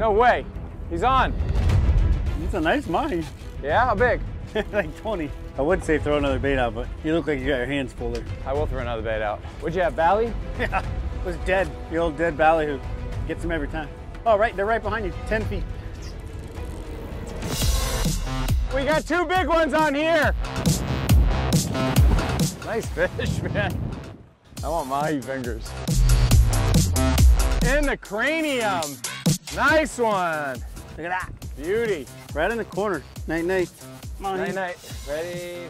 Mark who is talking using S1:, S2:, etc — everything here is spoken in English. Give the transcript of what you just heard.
S1: No way. He's on.
S2: It's a nice mahi.
S1: Yeah, how big?
S2: Like 20. I would say throw another bait out, but you look like you got your hands full there.
S1: I will throw another bait out. What'd you have, Valley?
S2: Yeah, it was dead. The old dead ballyhoo. Gets them every time. Oh, right, they're right behind you, 10 feet.
S1: We got 2 big ones on here. Nice fish, man. I want mahi fingers. In the cranium. Nice one.
S2: Look at that.
S1: Beauty.
S2: Right in the corner. Night, night.
S1: Night, night. Ready,